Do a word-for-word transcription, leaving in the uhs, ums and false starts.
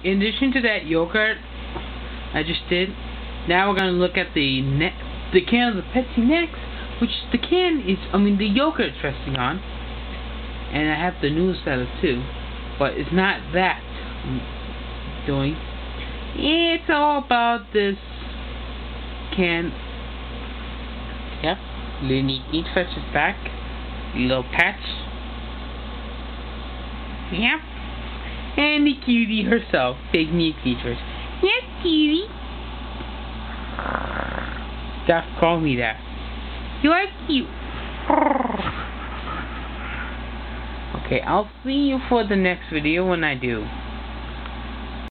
in addition to that yogurt I just did, now we're gonna look at the ne the can of the Pepsi next, which the can is, I mean, the yogurt's resting on, and I have the newsletter too, but it's not that I'm doing. It's all about this can. Yep, little Neat Fresh is back. Little patch. Yep. And the cutie herself, Big Neat Features. Yes, cutie. Stop calling me that. You are cute. Okay, I'll see you for the next video when I do.